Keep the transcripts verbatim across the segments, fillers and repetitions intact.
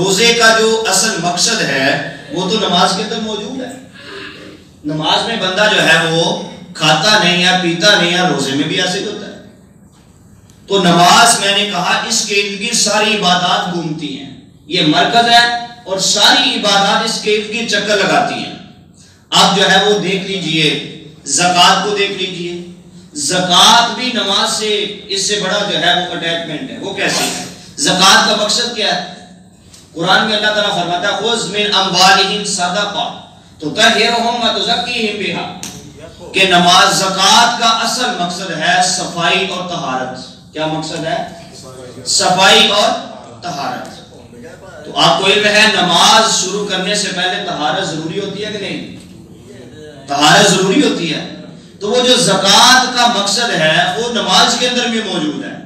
روزے کا جو اصل مقصد ہے وہ تو نماز کے اندر موجود ہے. نماز میں بندہ جو ہے وہ کھاتا نہیں ہے، پیتا نہیں ہے، روزے میں بھی ایسے ہوتا ہے. تو نماز میں نے کہا اس کے ارد گرد ساری عبادات گھومتی ہیں، یہ مرکز ہے اور ساری عبادات اس کے ارد گرد چکر لگاتی ہیں. آپ جو ہے وہ دیکھ لیجئے، زکوٰۃ کو دیکھ لیجئے. زکوٰۃ بھی نماز سے اس سے بڑا جو ہے وہ اٹیچمنٹ ہے. وہ کیسے ہے؟ زکوٰۃ کا مقصد کیا ہے؟ قرآن میں اللہ تعالیٰ فرماتا ہے خُذْ مِنْ أَمْوَالِهِمْ صَدَقَةً تُطَہِّرُهُمْ وَتُزَكِّيهِمْ بِهَا، کہ نماز زکوٰۃ کا اصل مقصد ہے صفائی اور طہارت. کیا مقصد ہے؟ صفائی اور طہارت. تو آپ کو علم ہے نماز شروع کرنے سے پہلے طہارت ضروری ہوتی ہے کہ نہیں؟ طہارت ضروری ہوتی ہے. تو وہ جو زکوٰۃ کا مقصد ہے وہ نماز کے اندر بھی موجود ہے.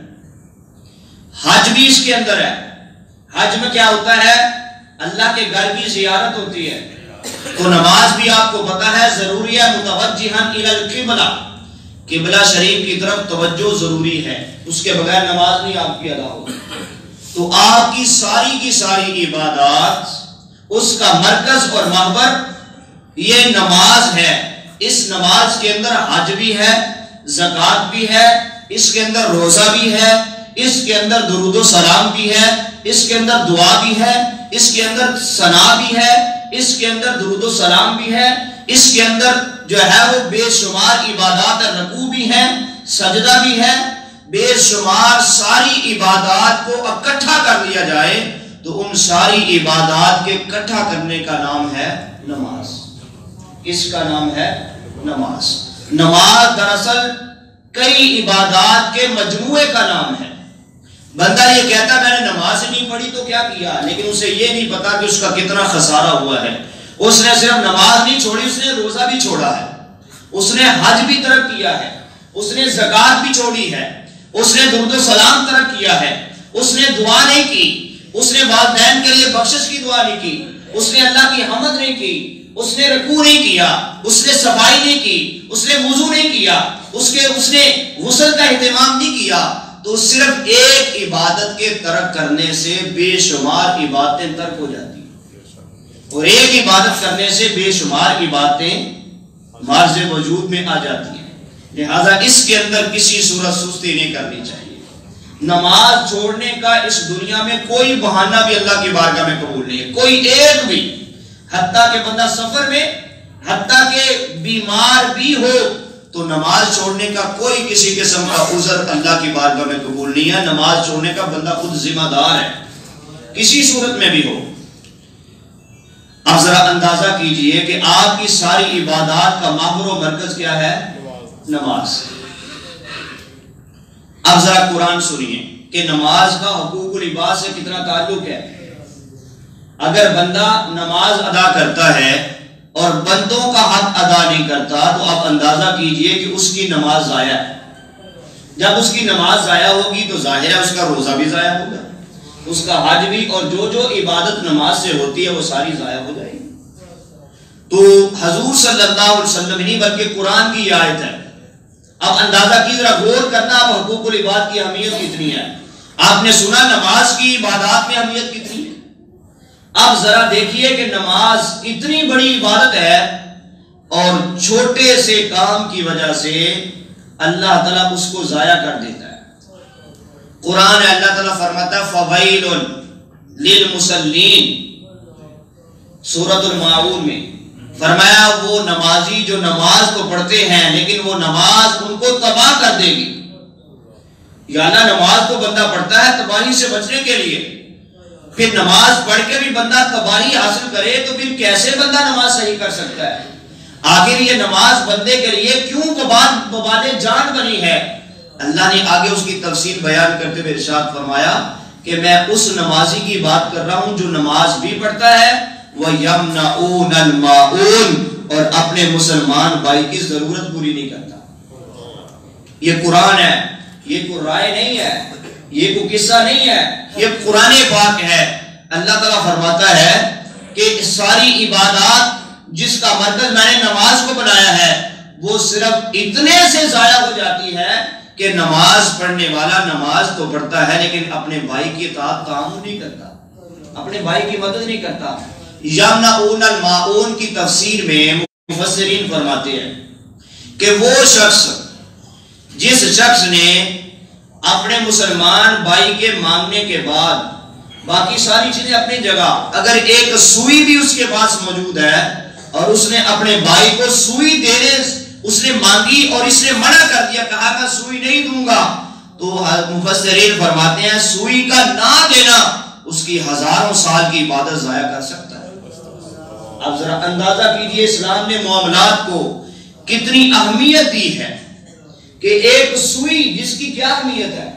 حج بھی اس کے اندر ہے. حج میں کیا ہوتا ہے؟ اللہ کے گھر کی زیارت ہوتی ہے. تو نماز بھی آپ کو پتا ہے ضروری ہے. متوجہن الی القبلہ، قبلہ شریف کی طرف توجہ ضروری ہے، اس کے بغیر نماز نہیں آپ کی ادا ہوگی. تو آپ کی ساری کی ساری عبادات اس کا مرکز اور محور یہ نماز ہے. اس نماز کے اندر حج بھی ہے، زکوٰۃ بھی ہے، اس کے اندر روزہ بھی ہے، اس کے اندر درود و سلام بھی ہے، اس کے اندر دعا بھی ہے، اس کے اندر ثنا بھی ہے، اس کے اندر درود و سلام بھی ہے، اس کے اندر جو ہے وہ بے شمار عبادات رکوع بھی ہے، سجدہ بھی ہے. بے شمار ساری عبادات کو اکٹھا کر لیا جائے تو ان ساری عبادات کے اکٹھا کرنے کا نام ہے نماز. اس کا نام ہے نماز. نماز دراصل کئی عبادات کے مجموعے کا نام ہے. بندہ یہ کہتا میں نے نماز نہیں پڑھی تو کیا کیا، لیکن اسے یہ نہیں پتا کہ اس کا کتنا خسارہ ہوا ہے. اس نے صرف نماز نہیں چھوڑی، اس نے روزہ بھی چھوڑا ہے، اس نے حج بھی ترک کیا ہے، اس نے زکوٰۃ بھی چھوڑی ہے، اس نے درود و سلام ترک کیا ہے، اس نے دعا نہیں کی، اس نے والدین کے لیے بخشش کی دعا نہیں کی، اس نے اللہ کی حمد نہیں کی، اس نے رکوع نہیں کیا، اس نے صفائی نہیں کی، اس نے وضو نہیں کیا، اس کے اس نے غسل کا اہتمام نہیں کیا. تو صرف ایک عبادت کے ترک کرنے سے بے شمار عبادتیں ترک ہو جاتی ہیں، اور ایک عبادت کرنے سے بے شمار عبادتیں مارز وجود میں آ جاتی ہیں. لہذا اس کے اندر کسی صورت سستی نہیں کرنی چاہیے. نماز چھوڑنے کا اس دنیا میں کوئی بہانہ بھی اللہ کی بارگاہ میں قبول نہیں ہے، کوئی ایک بھی. حتیٰ کہ بندہ سفر میں، حتیٰ کہ بیمار بھی ہو تو نماز چھوڑنے کا کوئی کسی قسم کا عذر اللہ کی بارگاہ میں قبول نہیں ہے. نماز چھوڑنے کا بندہ خود ذمہ دار ہے کسی صورت میں بھی ہو. آپ ذرا اندازہ کیجئے کہ آپ کی ساری عبادات کا محور و مرکز کیا ہے؟ نماز. اب ذرا قرآن سنیے کہ نماز کا حقوق العباد سے کتنا تعلق ہے. اگر بندہ نماز ادا کرتا ہے اور بندوں کا حق ادا نہیں کرتا تو آپ اندازہ کیجئے کہ اس کی نماز ضائع ہے. جب اس کی نماز ضائع ہوگی تو ظاہر ہے اس کا روزہ بھی ضائع ہوگا، اس کا حج بھی، اور جو جو عبادت نماز سے ہوتی ہے وہ ساری ضائع ہو جائے گی. تو حضور صلی اللہ علیہ وسلم نہیں بلکہ قرآن کی آیت ہے. اب اندازہ کی، ذرا غور کرنا اب حقوق العباد کی اہمیت کتنی ہے. آپ نے سنا نماز کی عبادات میں اہمیت کتنی ہے. اب ذرا دیکھیے کہ نماز اتنی بڑی عبادت ہے اور چھوٹے سے کام کی وجہ سے اللہ تعالیٰ اس کو ضائع کر دیتا ہے. قرآن ہے اللہ تعالیٰ فرماتا ہے فَوَيْلٌ لِلْمُصَلِّينَ، سورۃ الماعون میں فرمایا وہ نمازی جو نماز کو پڑھتے ہیں لیکن وہ نماز ان کو تباہ کر دے گی. یعنی نماز کو بندہ پڑھتا ہے تباہی سے بچنے کے لیے، پھر نماز پڑھ کے بھی بندہ تباہی حاصل کرے تو پھر کیسے بندہ نماز صحیح کر سکتا ہے؟ آخر یہ نماز بندے کے لیے کیوں وبال جان بنی ہے؟ اللہ نے آگے اس کی تفصیل بیان کرتے ہوئے ارشاد فرمایا کہ میں اس نمازی کی بات کر رہا ہوں جو نماز بھی پڑھتا ہے وَيَمْنَعُونَ الْمَاعُونَ، اور اپنے مسلمان بھائی کی ضرورت پوری نہیں کرتا. یہ قرآن ہے، یہ کوئی رائے نہیں ہے، یہ کوئی قصہ نہیں ہے، یہ قرآن پاک ہے. اللہ تعالیٰ فرماتا ہے کہ ساری عبادات جس کا مرکز میں نے نماز کو بنایا ہے وہ صرف اتنے سے ضائع ہو جاتی ہے کہ نماز پڑھنے والا نماز تو پڑھتا ہے لیکن اپنے بھائی کی اطاعت تعامل نہیں کرتا، اپنے بھائی کی مدد نہیں کرتا. یمنعون الماعون کی تفسیر میں مفسرین فرماتے ہیں کہ وہ شخص جس شخص نے اپنے مسلمان بھائی کے مانگنے کے بعد باقی ساری چیزیں اپنی جگہ، اگر ایک سوئی بھی اس کے پاس موجود ہے اور اس نے اپنے بھائی کو سوئی دینے اس نے مانگی اور اس نے منع کر دیا، کہا کہ سوئی نہیں دوں گا، تو مفسرین فرماتے ہیں سوئی کا نہ دینا اس کی ہزاروں سال کی عبادت ضائع کر سکتا ہے. اب ذرا اندازہ کیجئے اسلام نے معاملات کو کتنی اہمیت دی ہے کہ ایک سوئی جس کی کیا اہمیت ہے،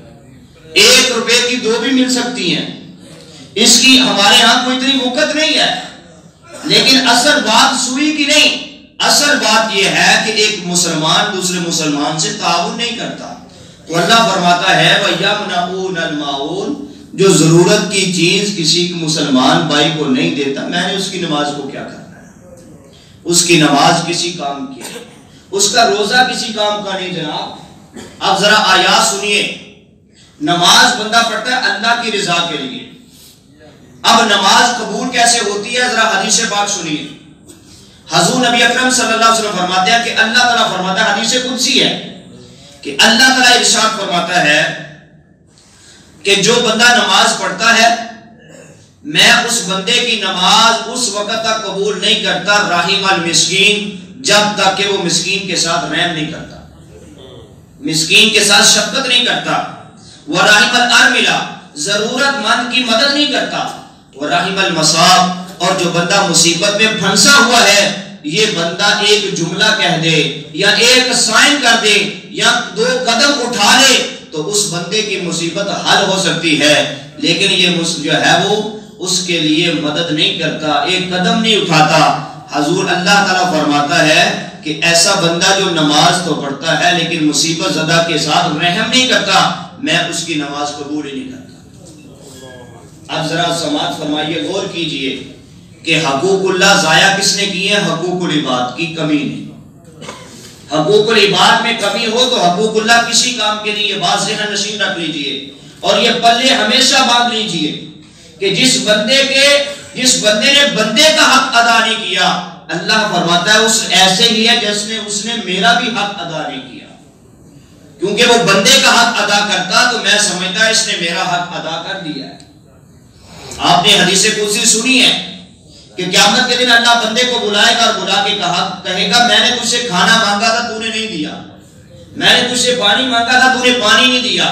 ایک روپے کی دو بھی مل سکتی ہیں، اس کی ہمارے ہاں کوئی اتنی وقت نہیں ہے، لیکن اصل بات سوئی کی نہیں، اصل بات یہ ہے کہ ایک مسلمان دوسرے مسلمان سے تعاون نہیں کرتا. تو اللہ فرماتا ہے وَيَمْنَعُونَ الْمَاعُونَ، جو ضرورت کی چیز کسی مسلمان بھائی کو نہیں دیتا، میں نے اس کی نماز کو کیا کرنا ہے؟ اس کی نماز کسی کام کی ہے، اس کا روزہ کسی کام کا نہیں جناب. اب ذرا آیات سنیے. نماز بندہ پڑھتا ہے اللہ کی رضا کے لیے. اب نماز قبول کیسے ہوتی ہے؟ ذرا حدیث پاک سنیے. حضور نبی اکرم صلی اللہ علیہ وسلم فرماتے ہیں کہ اللہ تعالیٰ فرماتا ہے، حدیث قدسی ہے کہ اللہ تعالیٰ ارشاد فرماتا ہے کہ جو بندہ نماز پڑھتا ہے میں اس بندے کی نماز اس وقت تک قبول نہیں کرتا رحم المسکین، جب تک کہ وہ مسکین کے ساتھ رحم نہیں کرتا، مسکین کے ساتھ شفقت نہیں کرتا. وَرَحِمَ الْأَرْمِلَةَ، ضرورت مند کی مدد نہیں کرتا. وَرَحِمَ الْمَصَابَ، اور جو بندہ مصیبت میں پھنسا ہوا ہے یہ بندہ ایک جملہ کہہ دے یا ایک سائن کر دے یا دو قدم اٹھا لے تو اس بندے کی مصیبت حل ہو سکتی ہے، لیکن یہ جو ہے وہ اس کے لیے مدد نہیں کرتا، ایک قدم نہیں اٹھاتا. حضور اللہ تعالیٰ فرماتا ہے کہ ایسا بندہ جو نماز تو پڑھتا ہے لیکن مصیبت زدہ کے ساتھ رحم نہیں کرتا، میں اس کی نماز قبول ہی نہیں کرتا. اب ذرا سماعت فرمائیے، غور کیجئے کہ حقوق اللہ ضائع کس نے کیے ہیں؟ حقوق العباد کی کمی نہیں. حقوق العباد میں کمی ہو تو حقوق اللہ کسی کام کے نہیں. یہ بات ذہن نشین رکھ لیجئے اور یہ پلے ہمیشہ باندھ لیجئے کہ جس بندے کے جس بندے نے بندے کا حق ادا نہیں کیا، اللہ فرماتا ہے اس ایسے ہی ہے جس نے اس نے میرا بھی حق ادا نہیں کیا. کیونکہ وہ بندے کا حق ادا کرتا تو میں سمجھتا اس نے میرا حق ادا کر دیا ہے. آپ نے حدیث قدسی سنی ہے کہ قیامت کے دن اللہ بندے کو بلائے گا اور بلا کے کہا کہے گا میں نے تجھ سے کھانا مانگا تھا تو نے نہیں دیا، میں نے تجھ سے پانی مانگا تھا تو نے پانی نہیں دیا.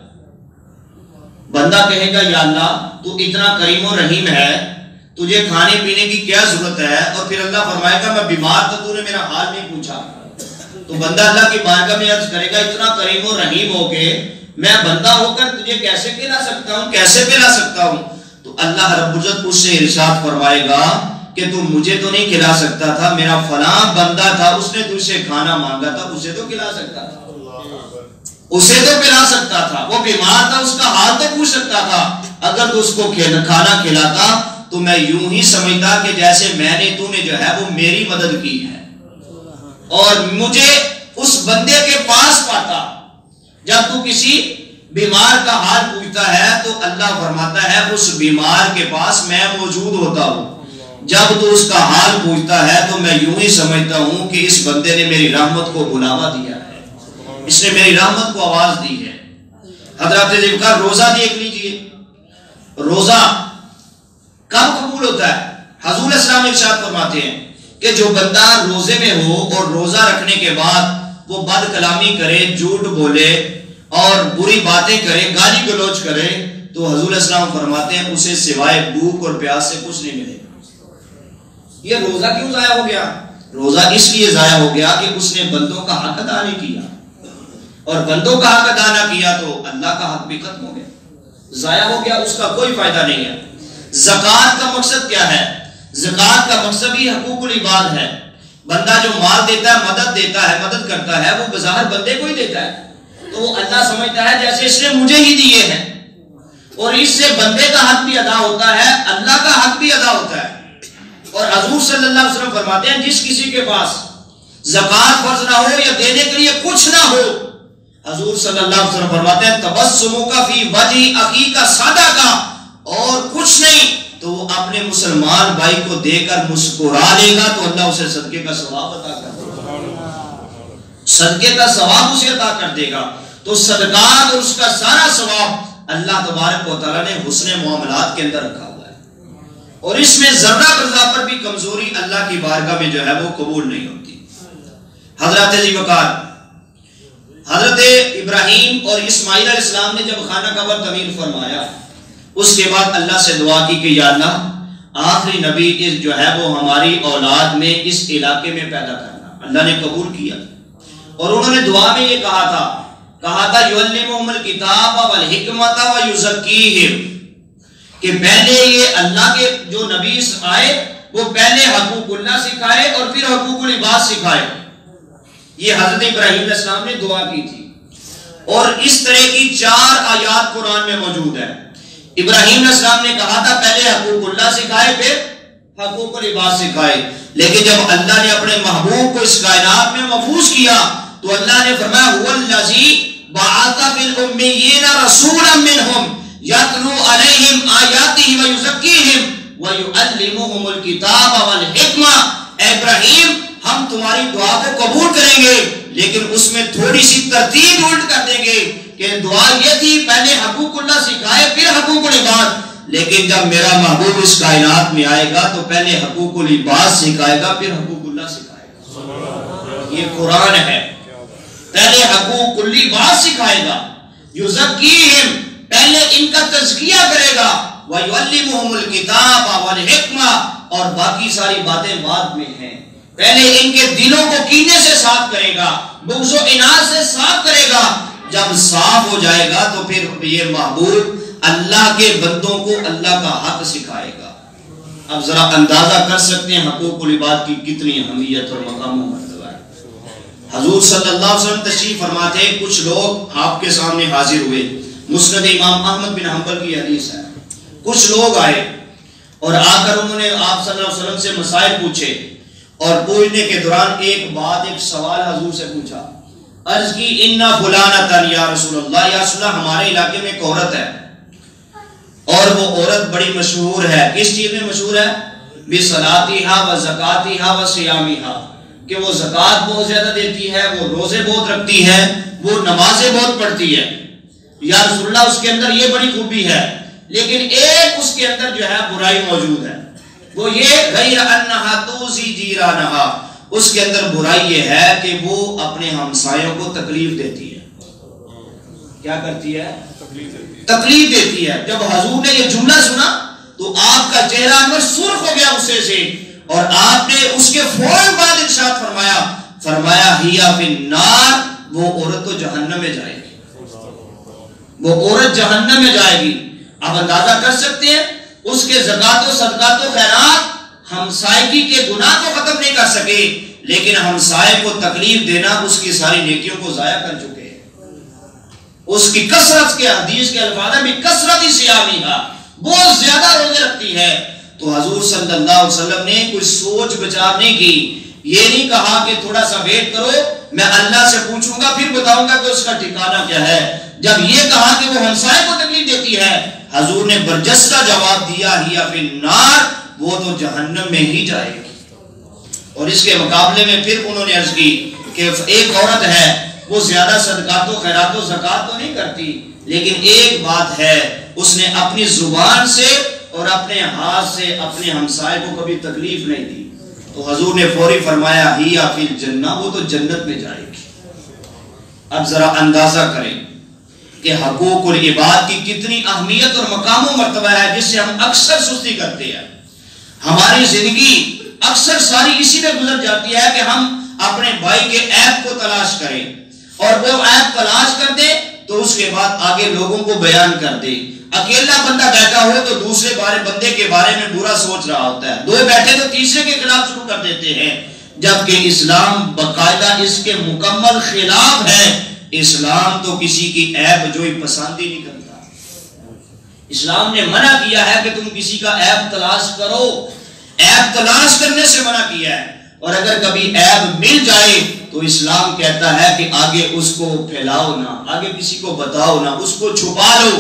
بندہ کہے گا یا اللہ تو اتنا کریم و رحیم ہے، تجھے کھانے پینے کی کیا ضرورت ہے؟ اور پھر اللہ فرمائے گا میں بیمار تھا تو نے میرا حال نہیں پوچھا. تو بندہ اللہ کی بارگاہ میں عرض کرے گا اتنا کریم و رحیم ہو کے میں بندہ ہو کر تجھے کیسے پلا سکتا ہوں کیسے پلا سکتا ہوں؟ تو اللہ رب العزت اس سے ارشاد فرمائے گا کہ تم مجھے تو نہیں کھلا سکتا تھا، میرا فلاں بندہ تھا اس نے تجھ سے کھانا مانگا تھا، اسے تو کھلا سکتا تھا، اسے تو پلا سکتا تھا، وہ بیمار تھا اس کا حال تو پوچھ سکتا تھا. اگر تو اس کو کھانا کھلاتا تو میں یوں ہی سمجھتا کہ جیسے میں نے تو نے جو ہے وہ میری مدد کی ہے اور مجھے اس بندے کے پاس پاتا. جب تو کسی بیمار کا حال پوچھتا ہے تو اللہ فرماتا ہے اس بیمار کے پاس میں موجود ہوتا ہوں. جب تو اس کا حال پوچھتا ہے تو میں یوں ہی سمجھتا ہوں کہ اس بندے نے میری رحمت کو بلاوا دیا ہے، اس نے میری رحمت کو آواز دی ہے. حضرات ذکر روزہ دیکھ لیجئے، روزہ کب قبول ہوتا ہے؟ حضور اسلام ارشاد فرماتے ہیں کہ جو بندہ روزے میں ہو اور روزہ رکھنے کے بعد وہ بد کلامی کرے، جھوٹ بولے اور بری باتیں کرے، گالی گلوچ کرے، تو حضور اسلام فرماتے ہیں اسے سوائے بھوک اور پیاس سے کچھ نہیں ملے گا. یہ روزہ کیوں ضائع ہو گیا؟ روزہ اس لیے ضائع ہو گیا کہ اس نے بندوں کا حق ادا نہیں کیا، اور بندوں کا حق ادا نہ کیا تو اللہ کا حق بھی ختم ہو گیا، ضائع ہو گیا، اس کا کوئی فائدہ نہیں ہے. زکوٰۃ کا مقصد کیا ہے؟ زکوٰۃ کا مقصد ہی حقوق العباد ہے. بندہ جو مال دیتا ہے، مدد دیتا ہے، مدد کرتا ہے، وہ بظاہر بندے کو ہی دیتا ہے تو وہ اللہ سمجھتا ہے جیسے اس نے مجھے ہی دیے ہیں، اور اس سے بندے کا حق بھی ادا ہوتا ہے، اللہ کا حق بھی ادا ہوتا ہے. اور حضور صلی اللہ علیہ وسلم فرماتے ہیں جس کسی کے پاس زکوٰۃ فرض نہ ہو یا دینے کے لیے کچھ نہ ہو، حضور صلی اللہ علیہ وسلم فرماتے ہیں تبسمک فی وجہ اخیک صدقہ، اور کچھ نہیں تو وہ اپنے مسلمان بھائی کو دے کر مسکرا لے گا تو اللہ اسے صدقے کا ثواب عطا کر دے گا، صدقے کا ثواب اسے عطا کر دے گا۔ تو صدقات اور اس کا سارا ثواب اللہ تبارک و تعالیٰ نے حسن معاملات کے اندر رکھا ہوا ہے، اور اس میں ذرہ برہ پر بھی کمزوری اللہ کی بارگاہ میں جو ہے وہ قبول نہیں ہوتی۔ حضرات ذی وقار حضرت ابراہیم اور اسماعیل علیہ السلام نے جب خانہ کعبہ تعمیر فرمایا، اس کے بعد اللہ سے دعا کی کہ یا اللہ آخری نبی جو ہے وہ ہماری اولاد میں اس علاقے میں پیدا کرنا۔ اللہ نے قبول کیا، اور انہوں نے دعا میں یہ کہا تھا کہا تھا یعلمہم الکتاب والحکمت ویزکیہم، کہ پہلے یہ اللہ کے جو نبی آئے وہ پہلے حقوق اللہ سکھائے اور پھر حقوق العباد سکھائے۔ یہ حضرت ابراہیم علیہ السلام نے دعا کی تھی، اور اس طرح کی چار آیات قرآن میں موجود ہے۔ ابراہیم علیہ السلام نے کہا تھا پہلے حقوق اللہ سکھائے پھر حقوق العباد سکھائے، لیکن جب اللہ نے اپنے محبوب کو اس کائنات میں مبعوث کیا تو اللہ نے فرمایا هو الذی بعث فی الامیین رسولا منہم یتلو علیہم آیاتہ ویزکیہم ویعلمہم الکتاب والحکمہ۔ اے ابراہیم ہم تمہاری دعا کو قبول کریں گے، لیکن اس میں تھوڑی سی ترتیب الٹ کر دیں گے کہ دعا یہ تھی پہلے حقوق اللہ سکھائے پھر حقوق العباد، لیکن جب میرا محبوب اس کائنات میں آئے گا تو پہلے حقوق العباد سکھائے گا پھر حقوق اللہ سکھائے گا۔ یہ قرآن ہے، پہلے حقوق العباد سکھائے گا، یزکیہم پہلے ان کا تزکیہ کرے گا، ویعلمہم الکتاب والحکمہ اور باقی ساری باتیں بعد میں ہیں۔ پہلے ان کے دلوں کو کینے سے صاف کرے گا، بغض و عناد سے صاف کرے گا، جب صاف ہو جائے گا تو پھر یہ محبوب اللہ کے بندوں کو اللہ کا حق سکھائے گا۔ اب ذرا اندازہ کر سکتے ہیں حقوق العباد کی کتنی اہمیت اور مقام و مرتبہ ہے۔ حضور صلی اللہ علیہ وسلم تشریف فرماتے ہیں، کچھ لوگ آپ کے سامنے حاضر ہوئے، مسند امام احمد بن حنبل کی حدیث ہے۔ کچھ لوگ آئے اور آ کر انہوں نے آپ صلی اللہ علیہ وسلم سے مسائل پوچھے، اور پوچھنے کے دوران ایک بات ایک سوال حضور سے پوچھا، عرض کی انا فلانتن یا رسول اللہ، یا رسول اللہ ہمارے علاقے میں ایک عورت ہے اور وہ عورت بڑی مشہور ہے، کس چیز میں مشہور ہے؟ بصلاتھا و زکاتھا و صیامھا، کہ وہ زکات بہت زیادہ دیتی ہے، وہ روزے بہت رکھتی ہے، وہ نمازیں بہت پڑھتی ہے۔ یا رسول اللہ اس کے اندر یہ بڑی خوبی ہے، لیکن ایک اس کے اندر جو ہے برائی موجود ہے، وہ یہ غیر انہا توزی جیرانہا، اس کے اندر برائی یہ ہے کہ وہ اپنے ہمسایوں کو تکلیف دیتی ہے۔ کیا کرتی ہے؟ تکلیف دیتی ہے۔ جب حضور نے یہ جملہ سنا تو آپ کا چہرہ انور سرخ ہو گیا غصے سے، اور آپ نے اس کے فوراً بعد ارشاد فرمایا فرمایا ہیا فی النار، وہ عورت تو جہنم میں جائے گی، وہ عورت جہنم میں جائے گی۔ آپ اندازہ کر سکتے ہیں اس کے زکات و صدقات و خیرات ہمسائیگی کے گناہ کو ختم نہیں کر سکے، لیکن ہمسائے کو تکلیف دینا اس کی ساری نیکیوں کو ضائع کر چکے ہیں۔ اس کی کثرت کے حدیث کے الفاظ میں کثرت ہی سیامی ہے، بہت زیادہ روزے رکھتی ہے۔ تو حضور صلی اللہ علیہ وسلم نے کوئی سوچ بچار نہیں کی، یہ نہیں کہا کہ تھوڑا سا ویٹ کرو میں اللہ سے پوچھوں گا پھر بتاؤں گا کہ اس کا ٹھکانہ کیا ہے۔ جب یہ کہا کہ وہ ہمسائے کو تکلیف دیتی ہے، حضور نے برجستہ جواب دیا ہی فی النار، وہ تو جہنم میں ہی جائے گی۔ اور اس کے مقابلے میں پھر انہوں نے عرض کی کہ ایک عورت ہے وہ زیادہ صدقات و خیرات و زکات تو نہیں کرتی، لیکن ایک بات ہے اس نے اپنی زبان سے اور اپنے ہاتھ سے اپنے ہمسائے کو کبھی تکلیف نہیں دی۔ تو حضور نے فوری فرمایا ہی فی الجنہ، وہ تو جنت میں جائے گی۔ اب ذرا اندازہ کریں کہ حقوق العباد کی کتنی اہمیت اور مقام و مرتبہ ہے، جس سے ہم اکثر سستی کرتے ہیں۔ ہماری زندگی اکثر ساری اسی میں گزر جاتی ہے کہ ہم اپنے بھائی کے عیب کو تلاش کریں، اور وہ عیب تلاش کر دے تو اس کے بعد آگے لوگوں کو بیان کر دے۔ اکیلا بندہ بیٹھا ہو تو دوسرے بارے بندے کے بارے میں برا سوچ رہا ہوتا ہے، دو بیٹھے تو تیسرے کے خلاف شروع کر دیتے ہیں، جبکہ اسلام باقاعدہ اس کے مکمل خلاف ہے۔ اسلام تو کسی کی عیب جوئی پسند ہی نہیں کرتا۔ اسلام نے منع کیا ہے کہ تم کسی کا عیب تلاش کرو، عیب تلاش کرنے سے منع کیا ہے، اور اگر کبھی عیب مل جائے تو اسلام کہتا ہے کہ آگے اس کو پھیلاؤ نہ، آگے کسی کو بتاؤ نہ، اس کو چھپا لو۔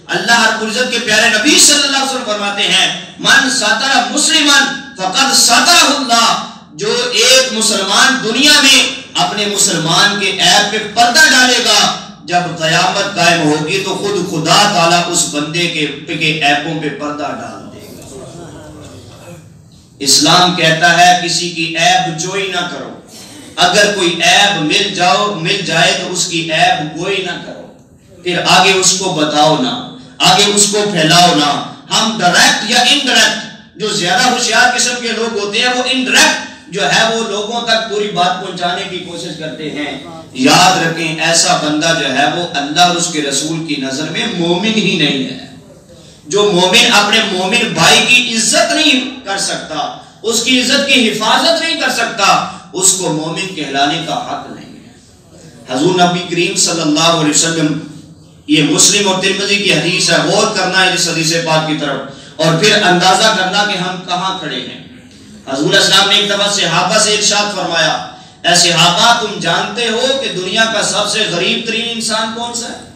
اللہ رب العزت کے پیارے نبی صلی اللہ علیہ وسلم فرماتے ہیں من ساتر مسلمن فقد ساترہ اللہ، جو ایک مسلمان دنیا میں اپنے مسلمان کے عیب پہ پردہ ڈالے گا، جب قیامت قائم ہوگی تو خود خدا تعالیٰ اس بندے کے عیبوں پہ پردہ ڈال دے گا۔ اسلام کہتا ہے کسی کی عیب جوئی نہ کرو، اگر کوئی عیب مل جاؤ مل جائے تو اس کی عیب گوئی نہ کرو، پھر آگے اس کو بتاؤ نہ، آگے اس کو پھیلاؤ نہ۔ ہم ڈائریکٹ یا انڈائریکٹ، جو زیادہ ہوشیار قسم کے لوگ ہوتے ہیں وہ انڈائریکٹ جو ہے وہ لوگوں تک پوری بات پہنچانے کی کوشش کرتے ہیں۔ یاد رکھیں ایسا بندہ جو ہے وہ اللہ اور اس کے رسول کی نظر میں مومن ہی نہیں ہے۔ جو مومن اپنے مومن بھائی کی عزت نہیں کر سکتا، اس کی عزت کی حفاظت نہیں کر سکتا، اس کو مومن کہلانے کا حق نہیں ہے۔ حضور نبی کریم صلی اللہ علیہ وسلم، یہ مسلم اور ترمذی کی حدیث ہے، غور کرنا ہے اس حدیث پاک کی طرف اور پھر اندازہ کرنا کہ ہم کہاں کھڑے ہیں۔ حضور اسلام نے ایک دفعہ صحابہ سے ارشاد فرمایا، اے صحابہ تم جانتے ہو کہ دنیا کا سب سے غریب ترین انسان کون سا ہے؟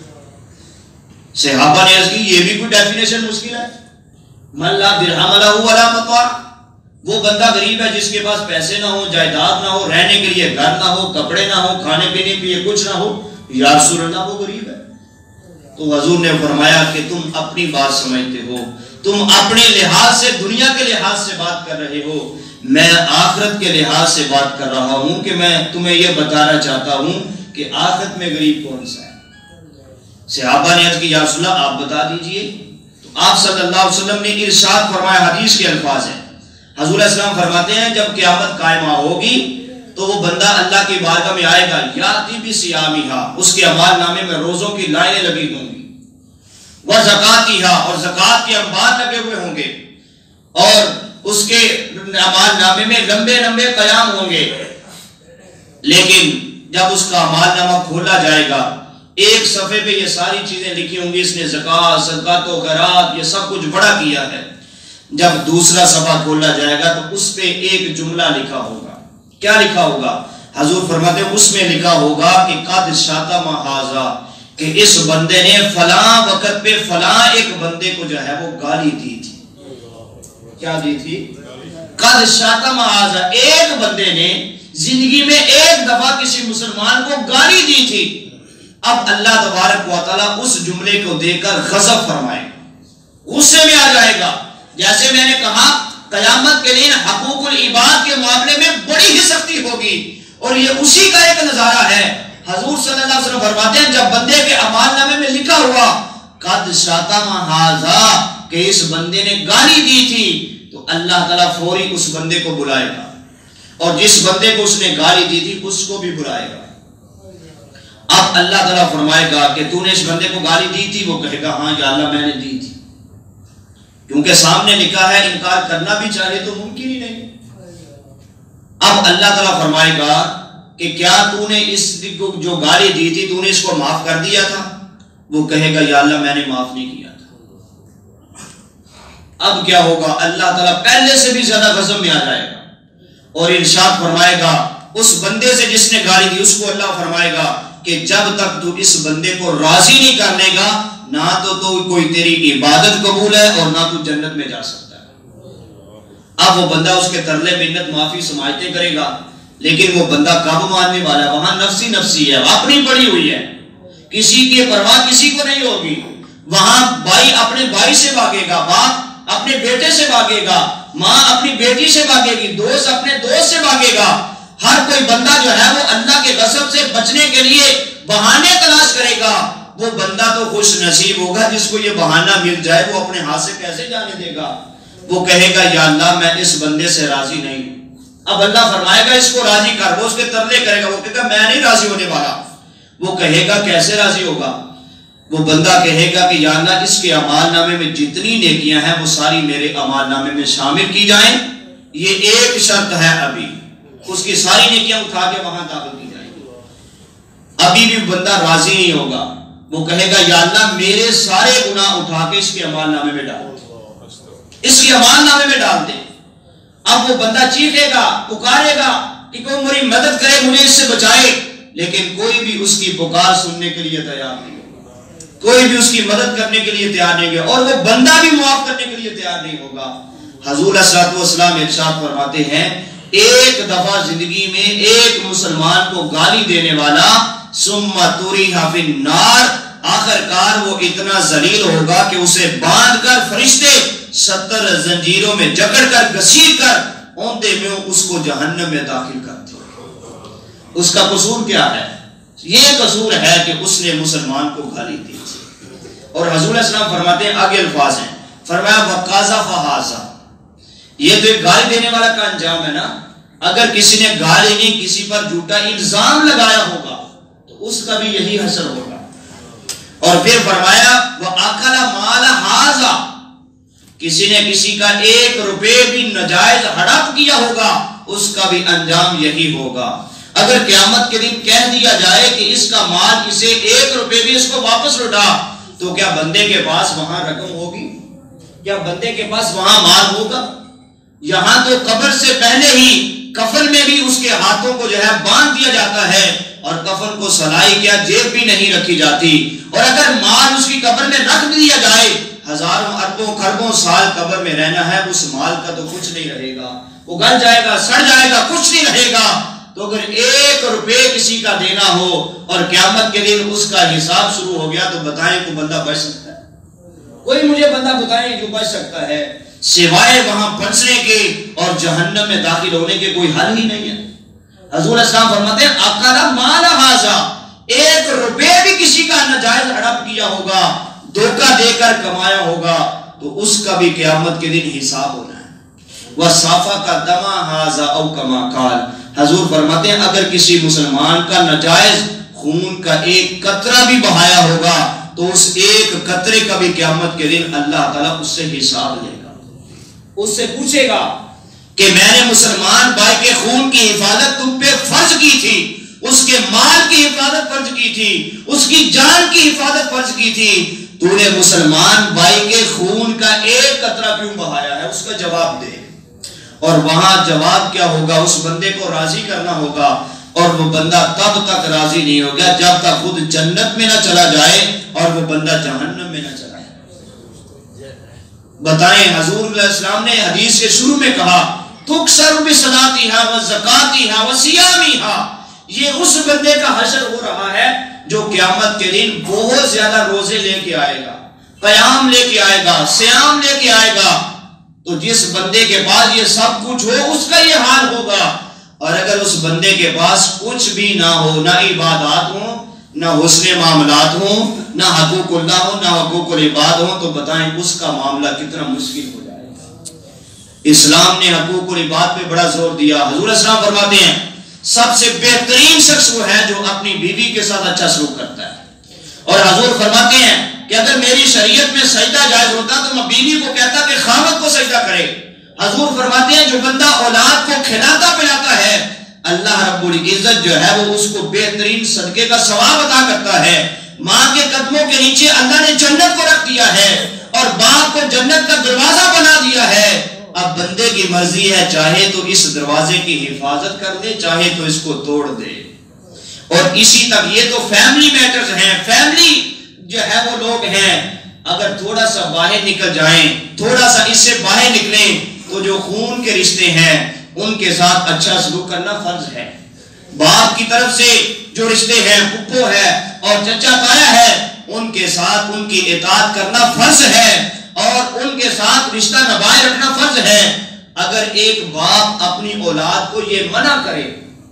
صحابہ نے عرض کی یہ بھی کوئی ڈیفینیشن مشکل ہے؟ من لا درہم لہ ولا متاع، وہ بندہ غریب ہے جس کے پاس پیسے نہ ہو، جائیداد نہ ہو، رہنے کے لیے گھر نہ ہو، کپڑے نہ ہو، کھانے پینے کے لیے کچھ نہ ہو، یا رسول اللہ وہ غریب ہے؟ تو حضور نے فرمایا کہ تم اپنی بات سمجھتے ہو، تم اپنے لحاظ سے دنیا کے لحاظ سے بات کر رہے ہو، میں آخرت کے لحاظ سے بات کر رہا ہوں کہ میں تمہیں یہ بتانا چاہتا ہوں کہ آخرت میں غریب کون سا ہے۔ صحابہ نے عرض کی یا رسول اللہ آپ بتا دیجئے، تو آپ صلی اللہ علیہ وسلم نے ارشاد فرمایا، حدیث کے الفاظ ہیں، حضور علیہ السلام فرماتے ہیں جب قیامت قائمہ ہوگی تو وہ بندہ اللہ کی بارگاہ میں آئے گا، یاتی بصیامہا، اس کے اعمال نامے میں روزوں کی لائنیں لگی ہوں گی، وزکاتہا، اور زکات کے انبار لگے ہوئے ہوں گے، اور اس کے اعمال نامے میں لمبے لمبے قیام ہوں گے، لیکن جب اس کا اعمال نامہ کھولا جائے گا ایک صفحے پہ یہ ساری چیزیں لکھی ہوں گی، اس نے زکات، صدقات و خیرات یہ سب کچھ بڑا کیا ہے۔ جب دوسرا صفحہ کھولا جائے گا تو اس پہ ایک جملہ لکھا ہوگا، کیا لکھا ہوگا؟ حضور فرماتے ہیں اس میں لکھا ہوگا کہ قد شاتم ھذا، کہ اس بندے نے فلاں وقت پہ فلاں ایک بندے کو جو ہے وہ گالی دی تھی۔ کیا دی تھی؟ قد شاتم ھذا، ایک بندے نے زندگی میں ایک دفعہ کسی مسلمان کو گالی دی تھی۔ اب اللہ تبارک و تعالیٰ اس جملے کو دیکھ کر غضب فرمائے، غصے میں آ جائے گا۔ جیسے میں نے کہا قیامت کے دن حقوق العباد کے معاملے میں بڑی ہی سختی ہوگی، اور یہ اسی کا ایک نظارہ ہے۔ حضور صلی اللہ علیہ وسلم فرماتے ہیں جب بندے کے اعمال نامے میں لکھا ہوا قد شاتم ھذا، کہ اس بندے نے گالی دی تھی، تو اللہ تعالیٰ فوری اس بندے کو بلائے گا، اور جس بندے کو اس نے گالی دی تھی اس کو بھی بلائے گا۔ اب اللہ تعالیٰ فرمائے گا کہ تو نے اس بندے کو گالی دی تھی؟ وہ کہے گا ہاں یا اللہ میں نے دی تھی، کیونکہ سامنے لکھا ہے، انکار کرنا بھی چاہے تو ممکن ہی نہیں۔ اب اللہ تعالیٰ فرمائے گا کہ کیا تو نے اس کو جو گالی دی تھی تو نے اس کو معاف کر دیا تھا؟ وہ کہے گا یا اللہ میں نے معاف نہیں کیا تھا۔ اب کیا ہوگا؟ اللہ تعالیٰ پہلے سے بھی زیادہ غضب میں آ جائے گا اور ارشاد فرمائے گا اس بندے سے جس نے گالی دی، اس کو اللہ فرمائے گا کہ جب تک تو اس بندے کو راضی نہیں کر لے گا نہ تو تو کوئی تیری عبادت قبول ہے اور نہ تو جنت میں جا سکتا ہے۔ اب وہ بندہ اس کے ترلے منت معافی سماجتیں کرے گا، لیکن وہ بندہ کب ماننے والا ہے؟ وہاں نفسی نفسی ہے، اپنی پڑی ہوئی ہے، کسی کی پرواہ کسی کو نہیں ہوگی۔ وہاں بھائی اپنے بھائی سے بھاگے گا، باپ اپنے بیٹے سے بھاگے گا، ماں اپنی بیٹی سے بھاگے گی، دوست اپنے دوست سے بھاگے گا۔ ہر کوئی بندہ جو ہے وہ اللہ کے غضب سے بچنے کے لیے بہانے تلاش کرے گا۔ وہ بندہ تو خوش نصیب ہوگا جس کو یہ بہانہ مل جائے، وہ اپنے ہاتھ سے کیسے جانے دے گا؟ وہ کہے گا یا اللہ میں اس بندے سے راضی نہیں ہوں۔ اب اللہ فرمائے گا اس کو راضی کر، وہ اس کے ترلے کرے گا، وہ کہے گا میں نہیں راضی ہونے والا۔ وہ کہے گا کیسے راضی ہوگا؟ وہ بندہ کہے گا کہ یا اللہ اس کے اعمال نامے میں جتنی نیکیاں ہیں وہ ساری میرے اعمال نامے میں شامل کی جائیں، یہ ایک شرط ہے، ابھی اس کی ساری نیکیاں اٹھا کے وہاں داخل کی جائیں گی۔ ابھی بھی بندہ راضی نہیں ہوگا، وہ کہے گا یا اللہ میرے سارے گناہ اٹھا کے اس کے اعمال نامے میں ڈال دے، اس کے اعمال نامے میں ڈال دے۔ اب وہ بندہ چیخے گا، پکارے گا کہ کوئی میری مدد کرے، مجھے اس سے بچائے، لیکن کوئی بھی اس کی پکار سننے کے لیے تیار نہیں ہوگا۔ کوئی بھی اس کی مدد کرنے کے لیے تیار نہیں ہوگا، اور وہ بندہ بھی معاف کرنے کے لیے تیار نہیں ہوگا۔ حضور صلی اللہ علیہ وسلم ارشاد فرماتے ہیں ایک دفعہ زندگی میں ایک مسلمان کو گالی دینے والا ثم طرح فی النار، آخر کار وہ اتنا ذلیل ہوگا کہ اسے باندھ کر فرشتے ستر زنجیروں میں جکڑ کر گھسیٹ کر اوندے میں اس کو جہنم میں داخل کرتے ہیں۔ اس کا قصور کیا ہے؟ یہ قصور ہے کہ اس نے مسلمان کو گالی دی۔ اور حضور علیہ السلام فرماتے ہیں آگے الفاظ ہیں، فرمایا وَقَذَفَ هَذَا، یہ تو ایک گالی دینے والا کا انجام ہے نا۔ اگر کسی نے گالی نہیں کسی پر جھوٹا الزام لگایا ہوگا تو اس کا بھی یہی حشر ہوگا۔ اور پھر فرمایا وَأَكَلَ مَالَ هَذَا، کسی نے کسی کا ایک روپے بھی ناجائز ہڑپ کیا ہوگا اس کا بھی انجام یہی ہوگا۔ اگر قیامت کے دن کہہ دیا جائے کہ اس کا مال اسے ایک روپے بھی اس کو واپس لوٹا، تو کیا بندے کے پاس وہاں رقم ہوگی؟ کیا بندے کے پاس وہاں مال ہوگا؟ یہاں تو قبر سے پہلے ہی کفن میں بھی اس کے ہاتھوں کو جو ہے باندھ دیا جاتا ہے، اور کفن کو سلائی کیا جیب بھی نہیں رکھی جاتی۔ اور اگر مال اس کی قبر میں رکھ دیا جائے، ہزاروں اربوں خربوں سال قبر میں رہنا ہے، اس مال کا تو کچھ نہیں رہے گا، وہ گل جائے گا، سڑ جائے گا، کچھ نہیں رہے گا۔ تو اگر ایک روپے کسی کا دینا ہو اور قیامت کے دن اس کا حساب شروع ہو گیا، تو بتائیں کوئی بندہ بچ سکتا ہے؟ کوئی مجھے بندہ بتائیں جو بچ سکتا ہے؟ سوائے وہاں پھنسنے کے اور جہنم میں داخل ہونے کے کوئی حل ہی نہیں ہے۔ حضور اسلام فرماتے ہیں اَقَلَ مَالَ هَذَا، ایک روپے بھی کسی کا ناجائز ہڑپ کیا ہوگا، دھوکہ دے کر کمایا ہوگا، تو اس کا بھی قیامت کے دن حساب ہونا ہے۔ وَصَافَكَ دَمَ هَذَا أَوْ كَمَا قَالَ، حضور فرماتے ہیں اگر کسی مسلمان کا ناجائز خون کا ایک قطرہ بھی بہایا ہوگا تو اس ایک قطرے کا بھی قیامت کے دن اللہ تعالیٰ اس سے حساب لے گا، اس سے پوچھے گا کہ میں نے مسلمان بھائی کے خون کی حفاظت تم پہ فرض کی تھی، اس کے مال کی حفاظت فرض کی تھی، اس کی جان کی حفاظت فرض کی تھی، تو نے مسلمان بھائی کے خون کا ایک قطرہ کیوں بہایا ہے؟ اس کا جواب دے۔ اور وہاں جواب کیا ہوگا؟ اس بندے کو راضی کرنا ہوگا، اور وہ بندہ تب تک راضی نہیں ہوگا جب تک خود جنت میں نہ چلا جائے اور وہ بندہ جہنم میں نہ چلا جائے۔ بتائیں حضور علیہ السلام نے حدیث کے شروع میں کہا تُكْسَرُ بِصَلَاتِهَا وَزَكَاتِهَا وَصِيَامِهَا، یہ اس بندے کا حشر ہو رہا ہے جو قیامت کے دن بہت زیادہ روزے لے کے آئے گا، قیام لے کے آئے گا، سیام لے کے آئے گا۔ تو جس بندے کے پاس یہ سب کچھ ہو اس کا یہ حال ہوگا، اور اگر اس بندے کے پاس کچھ بھی نہ ہو، نہ عبادات ہوں، نہ حسن معاملات ہوں، نہ حقوق اللہ ہوں، نہ حقوق العباد ہوں، تو بتائیں اس کا معاملہ کتنا مشکل ہو جائے گا۔ اسلام نے حقوق العباد پہ بڑا زور دیا۔ حضور اسلام فرماتے ہیں سب سے بہترین شخص وہ ہے جو اپنی بیوی کے ساتھ اچھا سلوک کرتا ہے۔ اور حضور فرماتے ہیں کہ اگر میری شریعت میں سجدہ جائز ہوتا تو میں بیوی کو کہتا کہ خاوند کو سجدہ کرے۔ حضور فرماتے ہیں جو بندہ اولاد کو کھلاتا پلاتا ہے، اللہ رب العزت جو ہے وہ اس کو بہترین صدقے کا ثواب عطا کرتا ہے۔ ماں کے قدموں کے نیچے اللہ نے جنت کو رکھ دیا ہے، اور باپ کو جنت کا دروازہ بنا دیا ہے۔ اب بندے کی مرضی ہے، چاہے تو اس دروازے کی حفاظت کر دے، چاہے تو اس کو توڑ دے۔ اور اسی تک یہ تو فیملی میٹرز ہیں، فیملی جو ہے وہ لوگ ہیں، اگر تھوڑا سا باہر نکل جائیں، تھوڑا سا اس سے باہر نکلیں، تو جو خون کے رشتے ہیں ان کے ساتھ اچھا سلوک کرنا فرض ہے۔ باپ کی طرف سے جو رشتے ہیں، پھپھو ہے اور چچا تایا ہے، ان کے ساتھ ان کی اطاعت کرنا فرض ہے، اور ان کے ساتھ رشتہ نبھائے رکھنا فرض ہے۔ اگر ایک باپ اپنی اولاد کو یہ منع کرے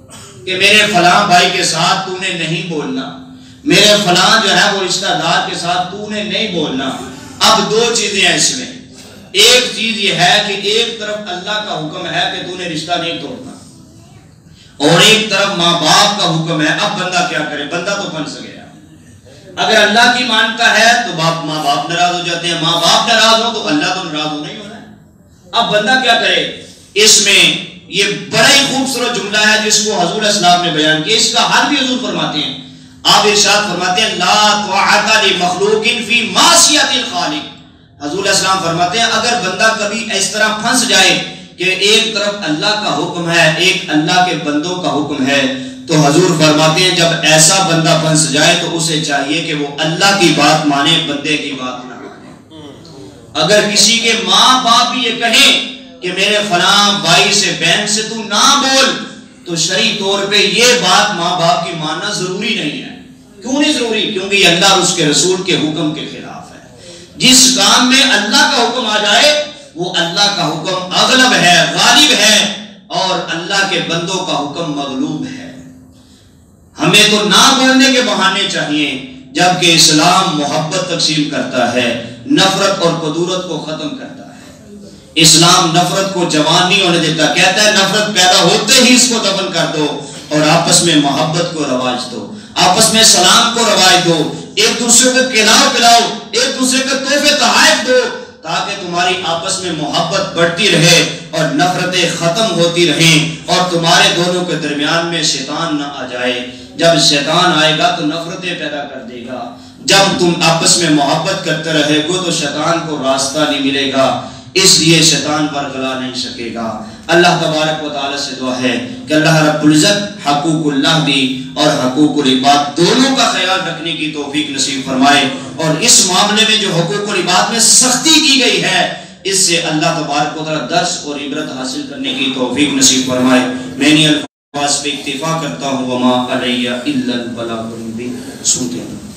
کہ میرے فلاں بھائی کے ساتھ تو نے نہیں بولنا، میرے فلاں جو ہے وہ رشتہ دار کے ساتھ تو نے نہیں بولنا، اب دو چیزیں ہیں اس میں۔ ایک چیز یہ ہے کہ ایک طرف اللہ کا حکم ہے کہ تو نے رشتہ نہیں توڑنا، اور ایک طرف ماں باپ کا حکم ہے۔ اب بندہ کیا کرے؟ بندہ تو پھنس گیا۔ اگر اللہ کی مانتا ہے تو باپ ماں باپ ناراض ہو جاتے ہیں، ماں باپ ناراض ہو تو اللہ تو ناراض ہو نہیں ہونا ہے۔ اب بندہ کیا کرے؟ اس میں یہ بڑا ہی خوبصورت جملہ ہے جس کو حضور اسلام نے بیان کیا، اس کا حل بھی حضور فرماتے ہیں۔ آپ ارشاد فرماتے ہیں لا طاعت لمخلوق فی معصیت الخالق۔ حضور اسلام فرماتے ہیں اگر بندہ کبھی اس طرح پھنس جائے کہ ایک طرف اللہ کا حکم ہے، ایک اللہ کے بندوں کا حکم ہے، تو حضور فرماتے ہیں جب ایسا بندہ پھنس جائے تو اسے چاہیے کہ وہ اللہ کی بات مانے، بندے کی بات نہ مانے۔ اگر کسی کے ماں باپ بھی یہ کہیں کہ میرے فلاں بھائی سے بہن سے تو نہ بول، تو شرعی طور پہ یہ بات ماں باپ کی ماننا ضروری نہیں ہے۔ کیوں نہیں ضروری؟ کیونکہ یہ اللہ اور اس کے رسول کے حکم کے خلاف ہے۔ جس کام میں اللہ کا حکم آ جائے وہ اللہ کا حکم اغلب ہے، غالب ہے، اور اللہ کے بندوں کا حکم مغلوب ہے۔ ہمیں تو نہ بولنے کے بہانے چاہیے، جبکہ اسلام محبت تقسیم کرتا ہے، نفرت اور کدورت کو ختم کرتا ہے۔ اسلام نفرت کو جوان نہیں ہونے دیتا، کہتا ہے نفرت پیدا ہوتے ہی اس کو دفن کر دو اور آپس میں محبت کو رواج دو، آپس میں سلام کو رواج دو، ایک دوسرے کو کھلاؤ پلاؤ، ایک دوسرے کو تحفے تحائف دو، تاکہ تمہاری آپس میں محبت بڑھتی رہے اور نفرتیں ختم ہوتی رہیں، اور تمہارے دونوں کے درمیان میں شیطان نہ آ جائے۔ جب شیطان آئے گا تو نفرتیں پیدا کر دے گا، جب تم آپس میں محبت کرتے رہے گو تو شیطان کو راستہ نہیں ملے گا، اس لیے شیطان برگلا نہیں سکے گا۔ اللہ تبارک و تعالی سے دعا ہے کہ اللہ رب العزت حقوق اللہ بھی اور حقوق العباد دونوں کا خیال رکھنے کی توفیق نصیب فرمائے، اور اس معاملے میں جو حقوق العباد میں سختی کی گئی ہے اس سے اللہ تبارک و تعالی درس اور عبرت حاصل کرنے کی توفیق نصیب فرمائے۔ میں نے الفاظ پہ اکتفا کرتا ہوں، وما علیہ الا البلاغ المبین۔ سنتے ہیں۔